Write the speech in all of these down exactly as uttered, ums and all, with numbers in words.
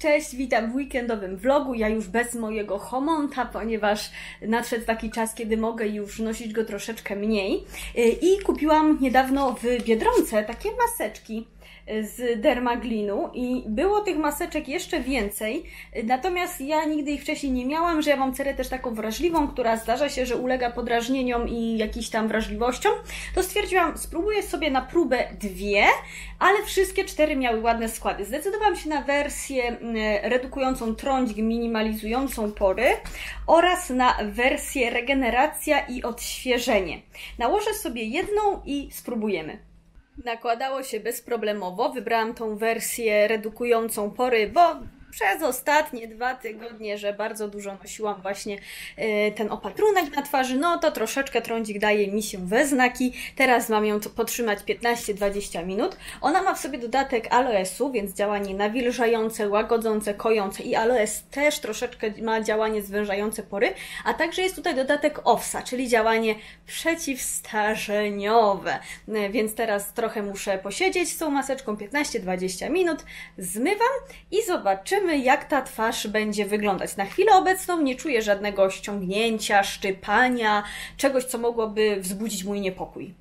Cześć, witam w weekendowym vlogu. Ja już bez mojego homonta, ponieważ nadszedł taki czas, kiedy mogę już nosić go troszeczkę mniej. I kupiłam niedawno w Biedronce takie maseczki z Dermaglinu i było tych maseczek jeszcze więcej, natomiast ja nigdy ich wcześniej nie miałam, że ja mam cerę też taką wrażliwą, która zdarza się, że ulega podrażnieniom i jakiś tam wrażliwościom, to stwierdziłam, spróbuję sobie na próbę dwie, ale wszystkie cztery miały ładne składy. Zdecydowałam się na wersję redukującą trądź, minimalizującą pory oraz na wersję regeneracja i odświeżenie. Nałożę sobie jedną i spróbujemy. Nakładało się bezproblemowo, wybrałam tą wersję redukującą pory, bo przez ostatnie dwa tygodnie, że bardzo dużo nosiłam właśnie ten opatrunek na twarzy, no to troszeczkę trądzik daje mi się we znaki. Teraz mam ją potrzymać piętnaście do dwudziestu minut. Ona ma w sobie dodatek aloesu, więc działanie nawilżające, łagodzące, kojące i aloes też troszeczkę ma działanie zwężające pory, a także jest tutaj dodatek owsa, czyli działanie przeciwstarzeniowe. Więc teraz trochę muszę posiedzieć z tą maseczką piętnaście do dwudziestu minut, zmywam i zobaczymy, jak ta twarz będzie wyglądać. Na chwilę obecną nie czuję żadnego ściągnięcia, szczypania, czegoś, co mogłoby wzbudzić mój niepokój.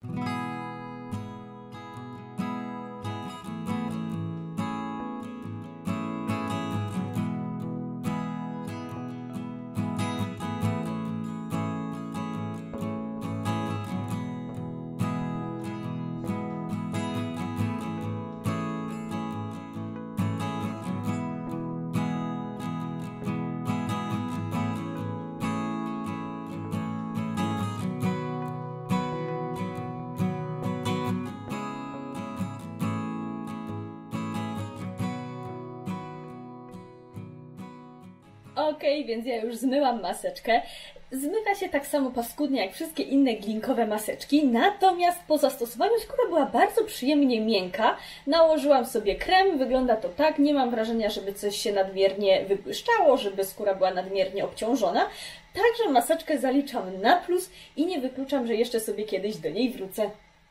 Okej, okay, więc ja już zmyłam maseczkę. Zmywa się tak samo paskudnie jak wszystkie inne glinkowe maseczki, natomiast po zastosowaniu skóra była bardzo przyjemnie miękka. Nałożyłam sobie krem, wygląda to tak, nie mam wrażenia, żeby coś się nadmiernie wybłyszczało, żeby skóra była nadmiernie obciążona. Także maseczkę zaliczam na plus i nie wykluczam, że jeszcze sobie kiedyś do niej wrócę.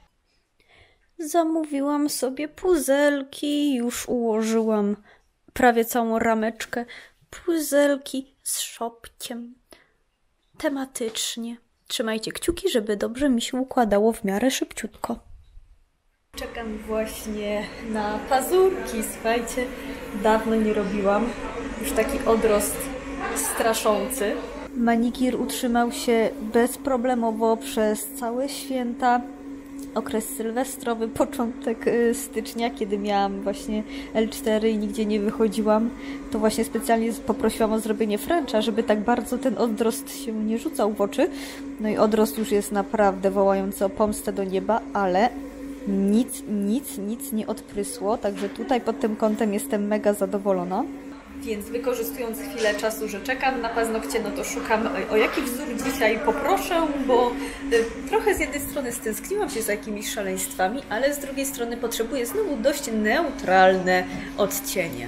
Zamówiłam sobie puzelki, już ułożyłam prawie całą rameczkę. Puzelki z szopciem. Tematycznie. Trzymajcie kciuki, żeby dobrze mi się układało w miarę szybciutko. Czekam właśnie na pazurki. Słuchajcie, dawno nie robiłam. Już taki odrost straszący. Manikir utrzymał się bezproblemowo przez całe święta. Okres sylwestrowy, początek stycznia, kiedy miałam właśnie L cztery i nigdzie nie wychodziłam, to właśnie specjalnie poprosiłam o zrobienie Frencha, żeby tak bardzo ten odrost się nie rzucał w oczy. No i odrost już jest naprawdę wołający o pomstę do nieba, ale nic, nic, nic nie odprysło, także tutaj pod tym kątem jestem mega zadowolona. Więc wykorzystując chwilę czasu, że czekam na paznokcie, no to szukam, o jaki wzór dzisiaj poproszę, bo trochę z jednej strony stęskniłam się za jakimiś szaleństwami, ale z drugiej strony potrzebuję znowu dość neutralne odcienie.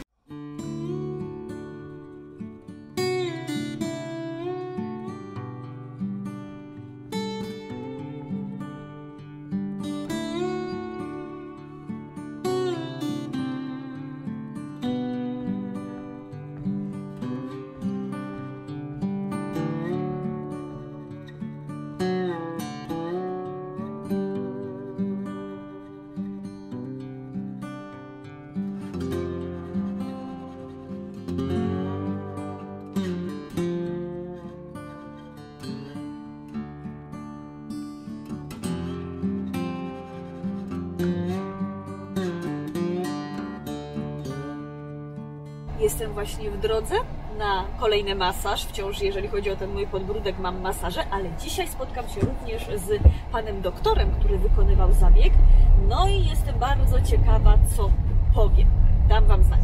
Jestem właśnie w drodze na kolejny masaż. Wciąż, jeżeli chodzi o ten mój podbródek, mam masaże, ale dzisiaj spotkam się również z panem doktorem, który wykonywał zabieg. No i jestem bardzo ciekawa, co powie. Dam wam znać.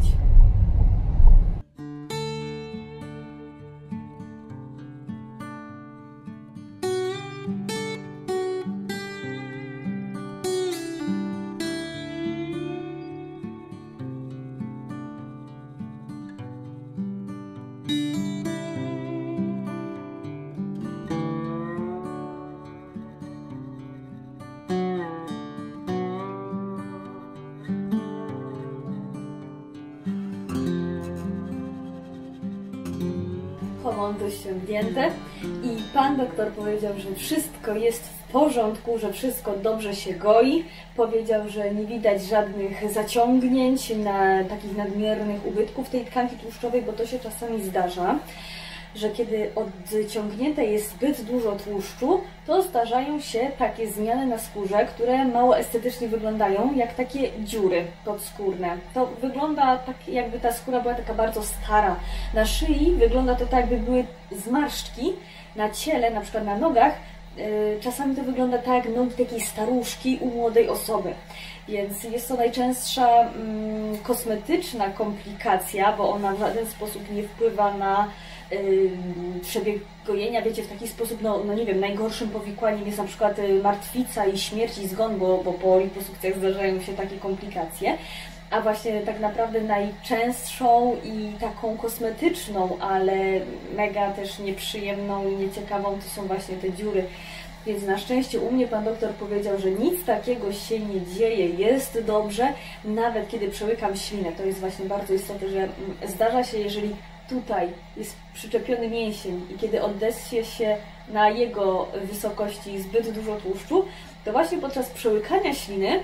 konto ściągnięte i pan doktor powiedział, że wszystko jest w porządku, że wszystko dobrze się goi. Powiedział, że nie widać żadnych zaciągnięć, na takich nadmiernych ubytków tej tkanki tłuszczowej, bo to się czasami zdarza, że kiedy odciągnięte jest zbyt dużo tłuszczu, to zdarzają się takie zmiany na skórze, które mało estetycznie wyglądają, jak takie dziury podskórne. To wygląda tak, jakby ta skóra była taka bardzo stara. Na szyi wygląda to tak, jakby były zmarszczki. Na ciele, na przykład na nogach, yy, czasami to wygląda tak, jak nogi takiej staruszki u młodej osoby. Więc jest to najczęstsza mm, kosmetyczna komplikacja, bo ona w żaden sposób nie wpływa na Yy, przebieg gojenia, wiecie, w taki sposób, no, no nie wiem, najgorszym powikłaniem jest na przykład martwica i śmierć i zgon, bo, bo po liposukcjach zdarzają się takie komplikacje, a właśnie tak naprawdę najczęstszą i taką kosmetyczną, ale mega też nieprzyjemną i nieciekawą to są właśnie te dziury. Więc na szczęście u mnie pan doktor powiedział, że nic takiego się nie dzieje, jest dobrze, nawet kiedy przełykam ślinę. To jest właśnie bardzo istotne, że zdarza się, jeżeli tutaj jest przyczepiony mięsień i kiedy oddesie się na jego wysokości zbyt dużo tłuszczu, to właśnie podczas przełykania śliny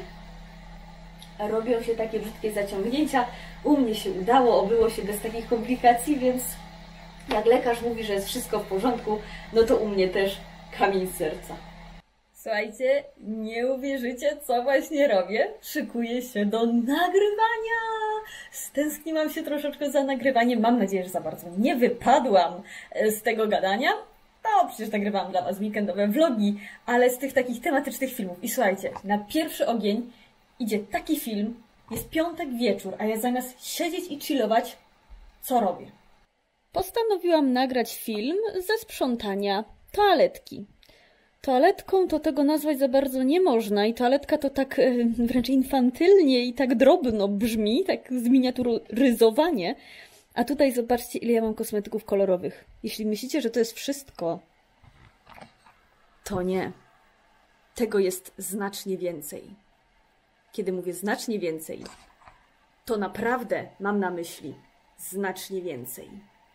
robią się takie brzydkie zaciągnięcia. U mnie się udało, obyło się bez takich komplikacji, więc jak lekarz mówi, że jest wszystko w porządku, no to u mnie też kamień z serca. Słuchajcie, nie uwierzycie, co właśnie robię. Szykuję się do nagrywania. Stęskniłam się troszeczkę za nagrywaniem. Mam nadzieję, że za bardzo nie wypadłam z tego gadania. No, przecież nagrywałam dla Was weekendowe vlogi, ale z tych takich tematycznych filmów. I słuchajcie, na pierwszy ogień idzie taki film, jest piątek wieczór, a ja zamiast siedzieć i chillować, co robię? Postanowiłam nagrać film ze sprzątania toaletki. Toaletką to tego nazwać za bardzo nie można i toaletka to tak e, wręcz infantylnie i tak drobno brzmi, tak zminiaturyzowanie. A tutaj zobaczcie, ile ja mam kosmetyków kolorowych. Jeśli myślicie, że to jest wszystko, to nie. Tego jest znacznie więcej. Kiedy mówię znacznie więcej, to naprawdę mam na myśli znacznie więcej.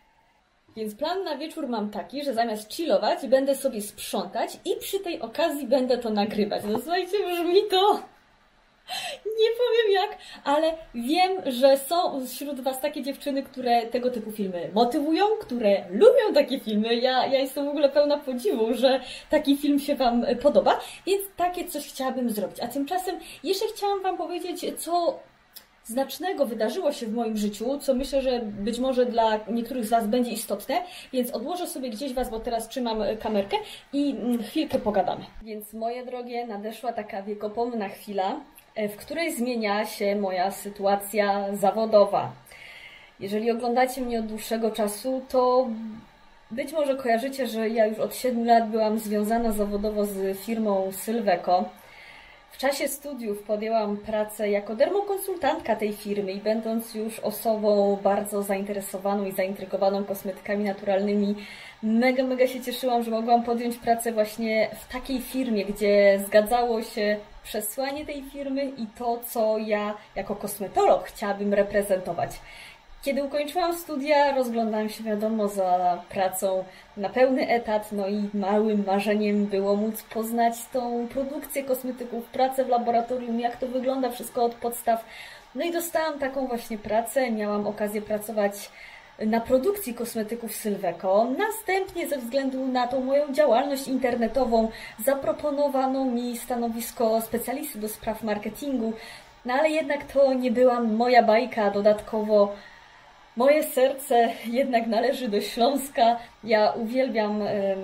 Więc plan na wieczór mam taki, że zamiast chillować, będę sobie sprzątać i przy tej okazji będę to nagrywać. No słuchajcie, brzmi to... Nie powiem jak, ale wiem, że są wśród Was takie dziewczyny, które tego typu filmy motywują, które lubią takie filmy. Ja, ja jestem w ogóle pełna podziwu, że taki film się Wam podoba, więc takie coś chciałabym zrobić. A tymczasem jeszcze chciałam Wam powiedzieć, co znacznego wydarzyło się w moim życiu, co myślę, że być może dla niektórych z Was będzie istotne, więc odłożę sobie gdzieś Was, bo teraz trzymam kamerkę i chwilkę pogadamy. Więc moje drogie, nadeszła taka wiekopomna chwila, w której zmienia się moja sytuacja zawodowa. Jeżeli oglądacie mnie od dłuższego czasu, to być może kojarzycie, że ja już od siedmiu lat byłam związana zawodowo z firmą Sylveco. W czasie studiów podjęłam pracę jako dermokonsultantka tej firmy i będąc już osobą bardzo zainteresowaną i zaintrygowaną kosmetykami naturalnymi, mega, mega się cieszyłam, że mogłam podjąć pracę właśnie w takiej firmie, gdzie zgadzało się przesłanie tej firmy i to, co ja jako kosmetolog chciałabym reprezentować. Kiedy ukończyłam studia, rozglądałam się, wiadomo, za pracą na pełny etat, no i małym marzeniem było móc poznać tą produkcję kosmetyków, pracę w laboratorium, jak to wygląda wszystko od podstaw. No i dostałam taką właśnie pracę, miałam okazję pracować na produkcji kosmetyków Sylveco. Następnie ze względu na tą moją działalność internetową zaproponowano mi stanowisko specjalisty do spraw marketingu, no ale jednak to nie była moja bajka, dodatkowo moje serce jednak należy do Śląska. Ja uwielbiam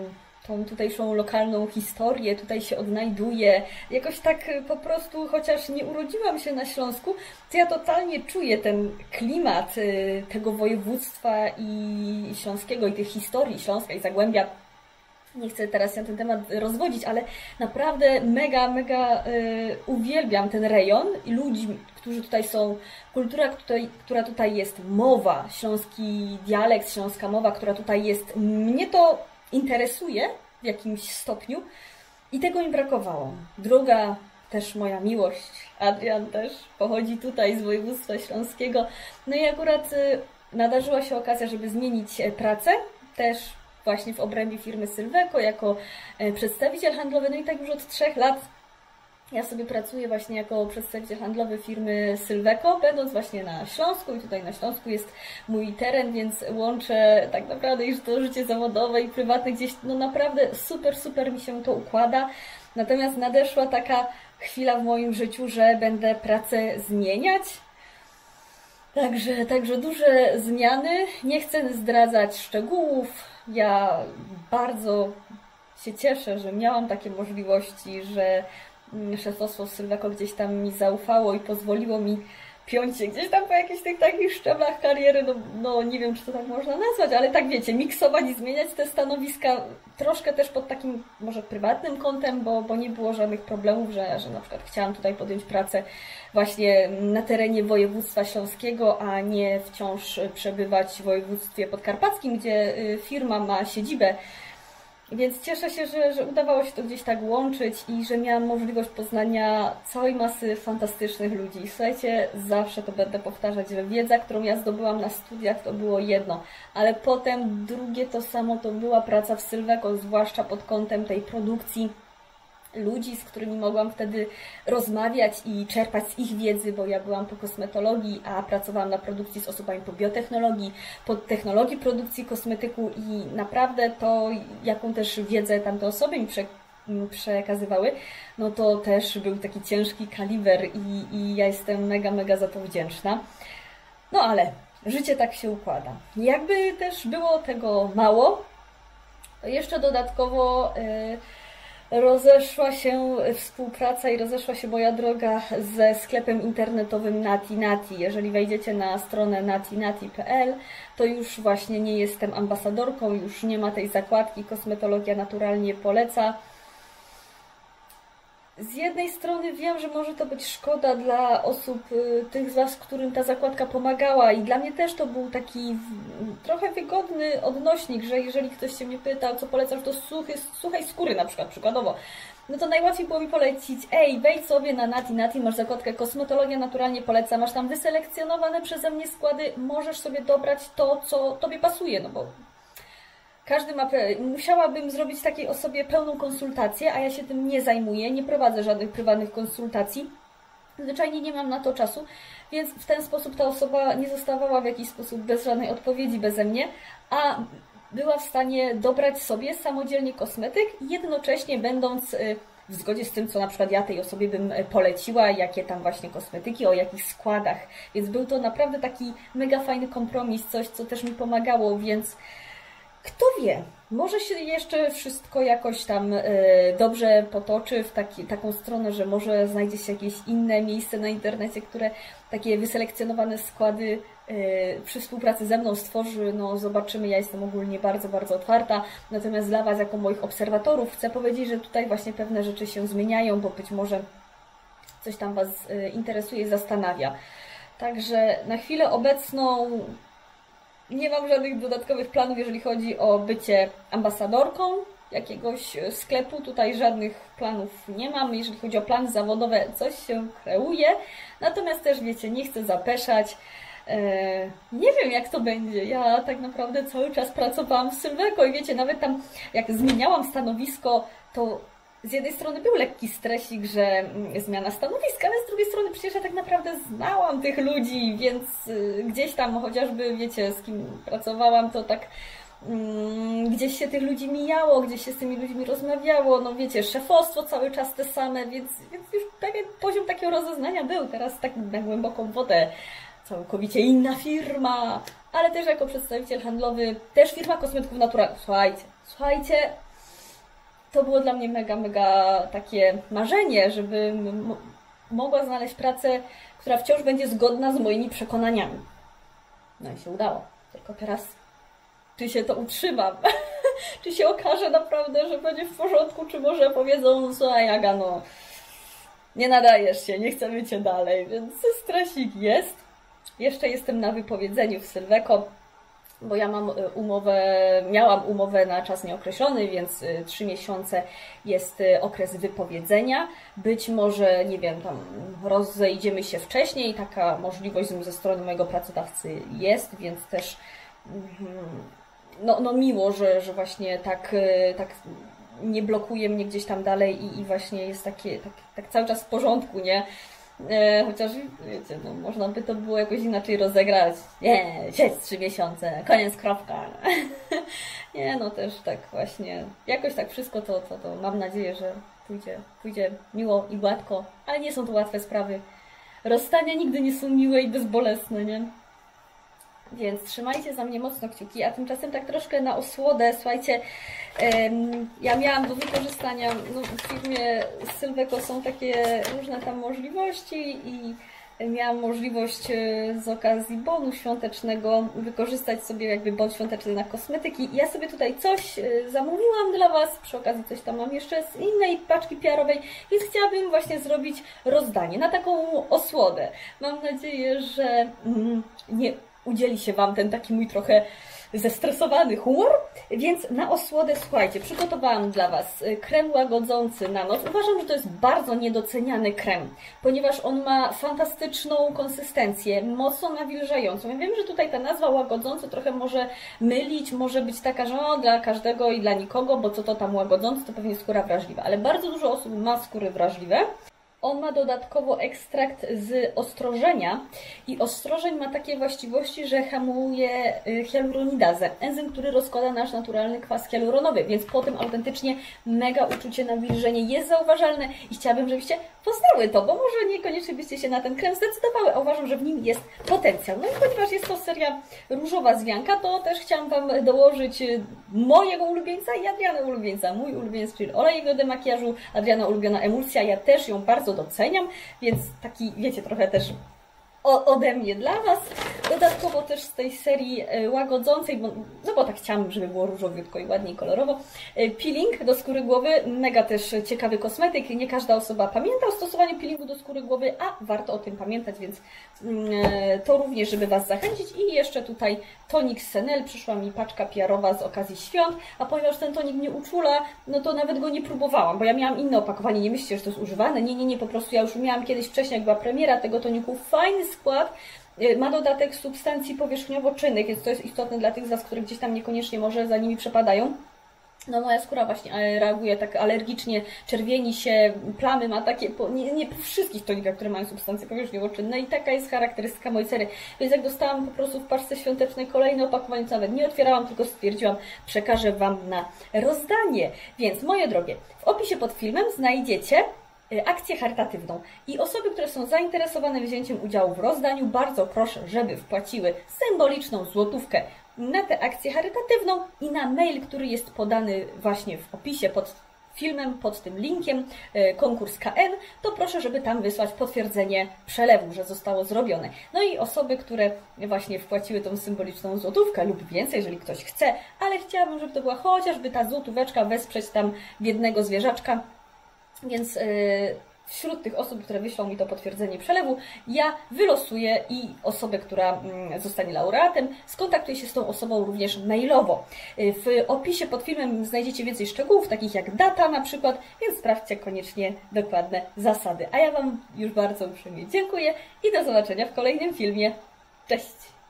tą tutejszą lokalną historię, tutaj się odnajduję. Jakoś tak po prostu, chociaż nie urodziłam się na Śląsku, to ja totalnie czuję ten klimat tego województwa i śląskiego, i tych historii Śląska i Zagłębia. Nie chcę teraz się na ten temat rozwodzić, ale naprawdę mega, mega y, uwielbiam ten rejon i ludzi, którzy tutaj są, kultura, tutaj, która tutaj jest, mowa, śląski dialekt, śląska mowa, która tutaj jest. Mnie to interesuje w jakimś stopniu i tego mi brakowało. Druga też moja miłość, Adrian też pochodzi tutaj z województwa śląskiego. No i akurat y, nadarzyła się okazja, żeby zmienić pracę. też właśnie w obrębie firmy Sylweco jako przedstawiciel handlowy. No i tak już od trzech lat ja sobie pracuję właśnie jako przedstawiciel handlowy firmy Sylweco, będąc właśnie na Śląsku i tutaj na Śląsku jest mój teren, więc łączę tak naprawdę już to życie zawodowe i prywatne gdzieś, no naprawdę super, super mi się to układa. Natomiast nadeszła taka chwila w moim życiu, że będę pracę zmieniać. Także, także duże zmiany. Nie chcę zdradzać szczegółów. Ja bardzo się cieszę, że miałam takie możliwości, że szefostwo Sylweco gdzieś tam mi zaufało i pozwoliło mi piąć się gdzieś tam po jakichś tych takich szczeblach kariery, no, no nie wiem, czy to tak można nazwać, ale tak wiecie, miksować i zmieniać te stanowiska troszkę też pod takim może prywatnym kątem, bo, bo nie było żadnych problemów, że, że na przykład chciałam tutaj podjąć pracę właśnie na terenie województwa śląskiego, a nie wciąż przebywać w województwie podkarpackim, gdzie firma ma siedzibę. Więc cieszę się, że, że udawało się to gdzieś tak łączyć i że miałam możliwość poznania całej masy fantastycznych ludzi. Słuchajcie, zawsze to będę powtarzać, że wiedza, którą ja zdobyłam na studiach, to było jedno, ale potem drugie to samo to była praca w Sylweco, zwłaszcza pod kątem tej produkcji ludzi, z którymi mogłam wtedy rozmawiać i czerpać z ich wiedzy, bo ja byłam po kosmetologii, a pracowałam na produkcji z osobami po biotechnologii, po technologii produkcji kosmetyku i naprawdę to, jaką też wiedzę tamte osoby mi prze, przekazywały, no to też był taki ciężki kaliber i, i ja jestem mega, mega za to wdzięczna. No ale życie tak się układa. Jakby też było tego mało, to jeszcze dodatkowo yy, rozeszła się współpraca i rozeszła się moja droga ze sklepem internetowym Nati Nati. Jeżeli wejdziecie na stronę nati nati kropka p l, to już właśnie nie jestem ambasadorką, już nie ma tej zakładki Kosmetologia naturalnie poleca. Z jednej strony wiem, że może to być szkoda dla osób, tych z Was, którym ta zakładka pomagała i dla mnie też to był taki trochę wygodny odnośnik, że jeżeli ktoś się mnie pyta, co polecasz do suchy, suchej skóry na przykład, przykładowo, no to najłatwiej było mi polecić, ej, wejdź sobie na Nati Nati, masz zakładkę Kosmetologia naturalnie poleca, masz tam wyselekcjonowane przeze mnie składy, możesz sobie dobrać to, co Tobie pasuje, no bo każdy ma, musiałabym zrobić takiej osobie pełną konsultację, a ja się tym nie zajmuję, nie prowadzę żadnych prywatnych konsultacji. Zwyczajnie nie mam na to czasu, więc w ten sposób ta osoba nie zostawała w jakiś sposób bez żadnej odpowiedzi beze mnie, a była w stanie dobrać sobie samodzielnie kosmetyk, jednocześnie będąc w zgodzie z tym, co na przykład ja tej osobie bym poleciła, jakie tam właśnie kosmetyki, o jakich składach. Więc był to naprawdę taki mega fajny kompromis, coś, co też mi pomagało, więc kto wie, może się jeszcze wszystko jakoś tam y, dobrze potoczy w taki, taką stronę, że może znajdzie się jakieś inne miejsce na internecie, które takie wyselekcjonowane składy y, przy współpracy ze mną stworzy. No zobaczymy, ja jestem ogólnie bardzo, bardzo otwarta. Natomiast dla Was, jako moich obserwatorów, chcę powiedzieć, że tutaj właśnie pewne rzeczy się zmieniają, bo być może coś tam Was y, interesuje i zastanawia. Także na chwilę obecną nie mam żadnych dodatkowych planów, jeżeli chodzi o bycie ambasadorką jakiegoś sklepu. Tutaj żadnych planów nie mam. Jeżeli chodzi o plany zawodowe, coś się kreuje. Natomiast też, wiecie, nie chcę zapeszać. Eee, nie wiem, jak to będzie. Ja tak naprawdę cały czas pracowałam w Sylweco i wiecie, nawet tam jak zmieniałam stanowisko, to z jednej strony był lekki stresik, że zmiana stanowiska, ale z drugiej strony przecież ja tak naprawdę znałam tych ludzi, więc gdzieś tam chociażby, wiecie, z kim pracowałam, to tak um, gdzieś się tych ludzi mijało, gdzieś się z tymi ludźmi rozmawiało, no wiecie, szefostwo cały czas te same, więc, więc już pewien poziom takiego rozeznania był. Teraz tak na głęboką wodę całkowicie inna firma, ale też jako przedstawiciel handlowy, też firma kosmetyków naturalnych. Słuchajcie, słuchajcie, to było dla mnie mega, mega takie marzenie, żebym mogła znaleźć pracę, która wciąż będzie zgodna z moimi przekonaniami. No i się udało. Tylko teraz, czy się to utrzymam? Czy się okaże naprawdę, że będzie w porządku? Czy może powiedzą, słuchaj Aga, no nie nadajesz się, nie chcemy Cię dalej. Więc stresik jest. Jeszcze jestem na wypowiedzeniu w Sylweco, bo ja mam umowę, miałam umowę na czas nieokreślony, więc trzy miesiące jest okres wypowiedzenia. Być może, nie wiem, tam rozejdziemy się wcześniej, taka możliwość ze strony mojego pracodawcy jest, więc też no, no miło, że, że właśnie tak, tak nie blokuje mnie gdzieś tam dalej i, i właśnie jest takie, tak, tak cały czas w porządku, nie? E, chociaż, wiecie, no, można by to było jakoś inaczej rozegrać. Nie, siedź trzy miesiące, koniec, kropka. Nie, no też tak właśnie, jakoś tak wszystko to, to, to mam nadzieję, że pójdzie, pójdzie miło i gładko, ale nie są to łatwe sprawy. Rozstania nigdy nie są miłe i bezbolesne, nie? Więc trzymajcie za mnie mocno kciuki, a tymczasem tak troszkę na osłodę, słuchajcie, em, ja miałam do wykorzystania, no w firmie Sylweco są takie różne tam możliwości i miałam możliwość z okazji bonu świątecznego wykorzystać sobie jakby bon świąteczny na kosmetyki i ja sobie tutaj coś zamówiłam dla Was, przy okazji coś tam mam jeszcze z innej paczki P R-owej, więc chciałabym właśnie zrobić rozdanie na taką osłodę. Mam nadzieję, że mm, nie udzieli się Wam ten taki mój trochę zestresowany humor, więc na osłodę, słuchajcie, przygotowałam dla Was krem łagodzący na noc. Uważam, że to jest bardzo niedoceniany krem, ponieważ on ma fantastyczną konsystencję, mocno nawilżającą. Ja wiem, że tutaj ta nazwa łagodzący trochę może mylić, może być taka, że no, dla każdego i dla nikogo, bo co to tam łagodzący, to pewnie skóra wrażliwa, ale bardzo dużo osób ma skóry wrażliwe. On ma dodatkowo ekstrakt z ostrożenia i ostrożeń ma takie właściwości, że hamuje hialuronidazę, enzym, który rozkłada nasz naturalny kwas hialuronowy, więc po tym autentycznie mega uczucie nawilżenie jest zauważalne i chciałabym, żebyście poznały to, bo może niekoniecznie byście się na ten krem zdecydowały, a uważam, że w nim jest potencjał. No i ponieważ jest to seria różowa zwianka, to też chciałam Wam dołożyć mojego ulubieńca i Adriana ulubieńca. Mój ulubieniec, czyli olejek do demakijażu, Adriana ulubiona emulsja, ja też ją bardzo doceniam, więc taki, wiecie, trochę też o, ode mnie dla Was. Dodatkowo też z tej serii łagodzącej, bo, no bo tak chciałam, żeby było różowiutko i ładnie i kolorowo, peeling do skóry głowy, mega też ciekawy kosmetyk. Nie każda osoba pamięta o stosowaniu peelingu do skóry głowy, a warto o tym pamiętać, więc to również, żeby Was zachęcić. I jeszcze tutaj tonik z Senel, przyszła mi paczka P R-owa z okazji świąt, a ponieważ ten tonik mnie uczula, no to nawet go nie próbowałam, bo ja miałam inne opakowanie, nie myślcie, że to jest używane, nie, nie, nie, po prostu ja już miałam kiedyś wcześniej, jak była premiera tego toniku, fajny skład, ma dodatek substancji powierzchniowo-czynnych, więc to jest istotne dla tych z Was, które gdzieś tam niekoniecznie może za nimi przepadają. No moja skóra właśnie reaguje tak alergicznie, czerwieni się, plamy ma takie, po, nie, nie po wszystkich tonikach, które mają substancje powierzchniowo-czynne i taka jest charakterystyka mojej cery. Więc jak dostałam po prostu w paczce świątecznej kolejne opakowanie, to nawet nie otwierałam, tylko stwierdziłam, przekażę Wam na rozdanie. Więc moje drogie, w opisie pod filmem znajdziecie akcję charytatywną i osoby, które są zainteresowane wzięciem udziału w rozdaniu, bardzo proszę, żeby wpłaciły symboliczną złotówkę na tę akcję charytatywną i na mail, który jest podany właśnie w opisie pod filmem, pod tym linkiem, konkurs K N, to proszę, żeby tam wysłać potwierdzenie przelewu, że zostało zrobione. No i osoby, które właśnie wpłaciły tą symboliczną złotówkę lub więcej, jeżeli ktoś chce, ale chciałabym, żeby to była chociażby ta złotóweczka, wesprzeć tam biednego zwierzaczka. Więc yy, wśród tych osób, które wyślą mi to potwierdzenie przelewu, ja wylosuję i osobę, która yy, zostanie laureatem, skontaktuję się z tą osobą również mailowo. Yy, w opisie pod filmem znajdziecie więcej szczegółów, takich jak data na przykład, więc sprawdźcie koniecznie dokładne zasady. A ja Wam już bardzo uprzejmie dziękuję i do zobaczenia w kolejnym filmie. Cześć!